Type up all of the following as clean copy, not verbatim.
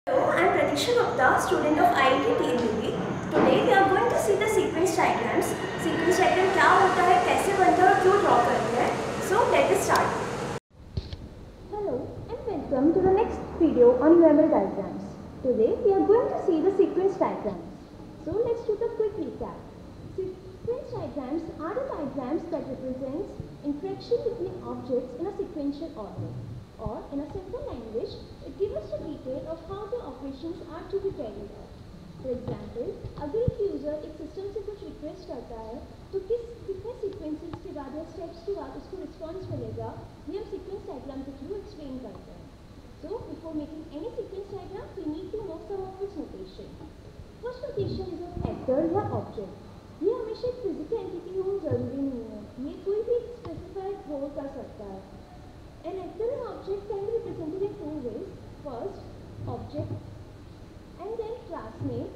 Hello, I am Pratisha Gupta, student of IIT TNUB. Today we are going to see the sequence diagrams. Sequence diagram क्या होता है, कैसे बनता है और क्यों draw करते हैं. So let us start. Hello and welcome to the next video on UML diagrams. Today we are going to see the sequence diagrams. So let's do the quick recap. Sequence diagrams are the diagrams that represents interaction between objects in a sequential order. Or in a simple language, it gives us the detail of how the operations are to be carried out. For example, अगर एक user एक system से कुछ request करता है तो कितने sequences के बाद या स्टेप्स के बाद उसको रिस्पॉन्स मिलेगा, ये हम सीक्वेंस डायग्राम के थ्रू एक्सप्लेन करते हैं. So before making any sequence diagram, we need to know some of its notation. First notation is of actor या object. ये हमेशा एक फिजिकल एंटिटी हो जरूरी नहीं है, ये कोई भी स्पेसिफाइड रोल कर सकता है. An actor and object can be represented in two ways. First, object and then class name,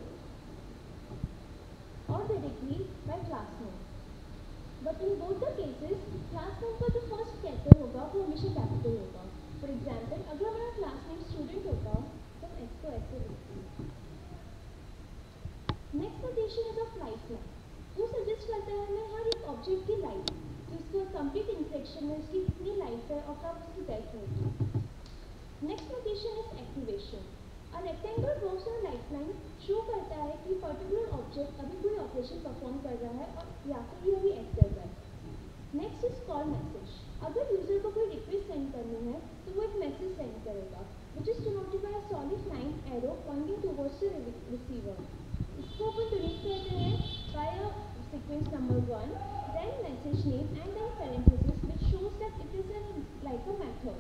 or directly by class name. But in both the cases, class name का जो first character होगा वो हमेशा capital होगा. For example, अगर हमारा class name student होगा तो x को ऐसे लिखते हैं. Next notation is of lifeline. वो suggest करता है हमें हर एक object की life. तो इसको कंप्लीट इंटरेक्शन में उसकी कितनी लाइफ है और कब उसकी डेथ होगी. Next notation is activation. A rectangle draws on lifeline show करता है कि पर्टिकुलर ऑब्जेक्ट अभी कोई ऑपरेशन परफॉर्म कर रहा है और या फिर ये अभी एक्ट कर रहा है. Next is call message. अगर यूजर को कोई रिक्वेस्ट सेंड करनी है तो वो एक मैसेज सेंड करेगा which is denoted by a solid line arrow pointing towards the receiver. इसको अपन डिनोट करते हैं by a sequence number 1, then message name and then parenthesis which shows that it is like a method.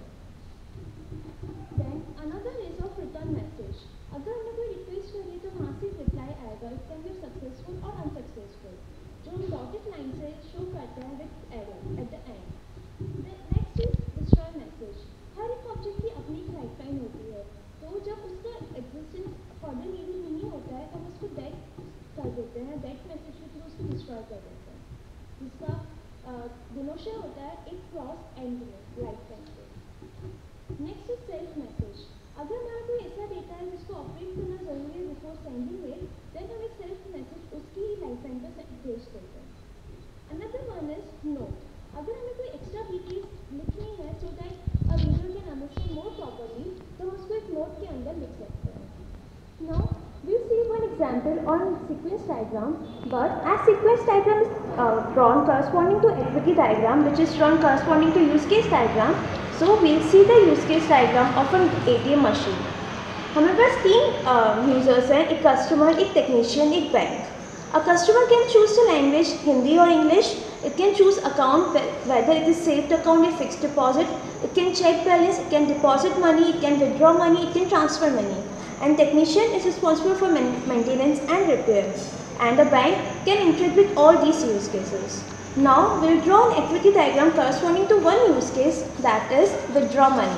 Then another is of return message. अगर हमने कोई request करी तो वहाँ से रिप्लाई आएगा. इट कैन बी सक्सेसफुल और अनसक्सेसफुल जो हम डॉटेड लाइन से शो करते हैं with arrow at the end. Next is destroy message. हर एक ऑब्जेक्ट की अपनी एक लाइफ टाइम होती है, तो जब उसका एग्जिस्टेंस फर्दर नीड नहीं होता है तो हम उसको डेट कर देते हैं. डेट मैसेज के थ्रू उसको डिस्ट्रॉय कर देते हैं, जिसका डिनोशन होता है एक क्रॉस एंड में लाइफ टाइम पे. Next is self message. अगर हमारा कोई ऐसा डेटा है जिसको ऑपरेट करना जरूरी है बिफोर सेंडिंग इट, देन हम एक सेल्फ मैसेज उसकी लाइफ टाइम पे भेज देते हैं. Another one is note. अगर हमें कोई एक्स्ट्रा डिटेल्स लिखनी है so that a reader can understand more properly, तो हम उसको एक नोट के अंदर लिख सकते हैं. Now we'll see one example on sequence diagram, but as sequence diagram is drawn corresponding to activity diagram which is drawn corresponding to use case diagram, so we'll see the use case diagram of an ATM machine. हमारे पास तीन users हैं, एक customer, एक technician, एक bank. A customer can choose the language Hindi or English. It can choose account, whether it is saved account or fixed deposit. It can check balance, it can deposit money, it can withdraw money, it can transfer money. And technician is responsible for maintenance and repairs, and the bank can interact with all these use cases. Now we will draw an activity diagram corresponding to one use case, that is withdraw money.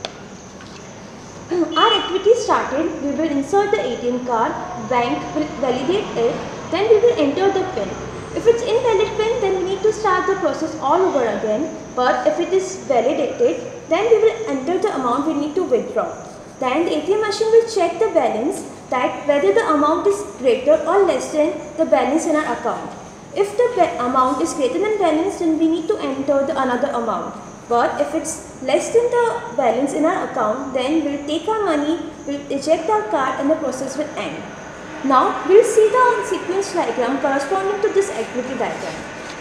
Our activity started. We will insert the ATM card, bank will validate it, then we will enter the PIN. If it's invalid PIN, then we need to start the process all over again, but if it is validated, then we will enter the amount we need to withdraw. Then the ATM machine will check the balance, that whether the amount is greater or less than the balance in our account. If the amount is greater than balance, then we need to enter the another amount. But if it's less than the balance in our account, then we'll take our money, we'll eject our card and the process will end. Now we'll see the sequence diagram corresponding to this activity diagram.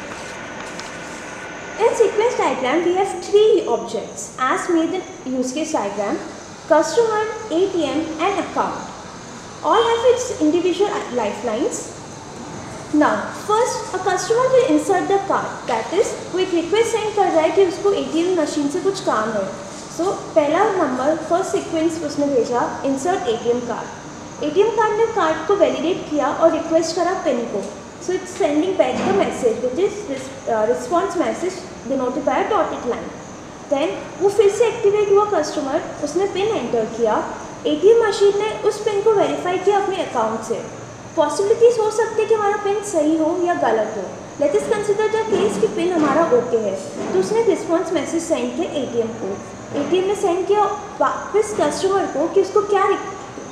In sequence diagram, we have three objects as made in use case diagram: customer, ATM and account. All have its individual lifelines. Now first a customer will insert the card, that is वो एक request send कर रहा है कि उसको ATM machine से कुछ काम है. सो पहला नंबर फर्स्ट सीक्वेंस उसने भेजा insert ATM card. ATM card ने कार्ड को वैलिडेट किया और रिक्वेस्ट करा पिन को. So it's sending back the message which is response message denoted by a dotted line. Then वो फिर से एक्टिवेट हुआ कस्टमर, उसने पिन एंटर किया. ATM मशीन ने उस पिन को वेरीफाई किया अपने अकाउंट से. पॉसिबिलिटीज़ हो सकती है कि हमारा पिन सही हो या गलत हो. Let us consider the case कि पिन हमारा ओके है, तो उसने रिस्पॉन्स मैसेज सेंड किया ATM को. ATM ने सेंड किया वापस कस्टमर को कि उसको क्या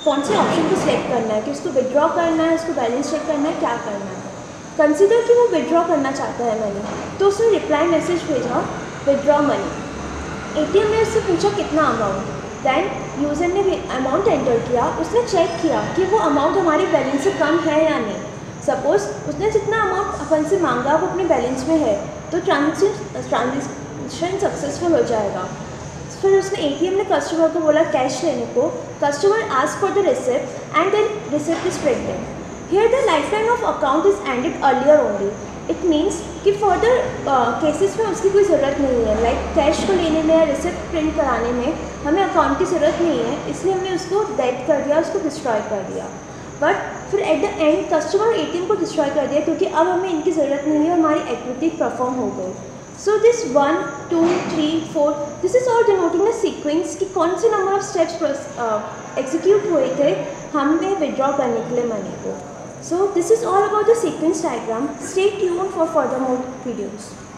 कौन से ऑप्शन को सिलेक्ट करना है कि उसको विड्रॉ करना है, उसको बैलेंस चेक करना है, क्या करना है। कंसिडर कि वो विड्रॉ करना चाहता है मनी, तो उसने रिप्लाई मैसेज भेजा विड्रॉ मनी। एटीएम ने उससे पूछा कितना अमाउंट, देन यूज़र ने अमाउंट एंटर किया। उसने चेक किया कि वो अमाउंट हमारे बैलेंस से कम है या नहीं। सपोज़ उसने जितना अमाउंट अपन से मांगा वो अपने बैलेंस में है, तो ट्रांजेक्शन सक्सेसफुल हो जाएगा। फिर उसने एटीएम ने कस्टमर को बोला कैश लेने को। Customer ask for the receipt and then receipt is printed. Here the lifeline of account is ended earlier only. It means कि फर्दर केसेस में उसकी कोई ज़रूरत नहीं है, लाइक कैश को लेने में या रिसिप्ट प्रिंट कराने में हमें अकाउंट की ज़रूरत नहीं है, इसलिए हमने उसको डेड कर दिया, उसको डिस्ट्रॉय कर दिया। बट फिर at the end customer ATM को डिस्ट्रॉय कर दिया क्योंकि अब हमें इनकी ज़रूरत नहीं है, हमारी एक्टिविटी परफॉर्म हो गई। So this 1, 2, 3, 4 this is all denoting the sequence कि कौन से नंबर ऑफ स्टेप्स एग्जीक्यूट हुए थे हमने विड्रॉ करने के लिए मनी को। So this is all about the sequence diagram. Stay tuned for further more videos.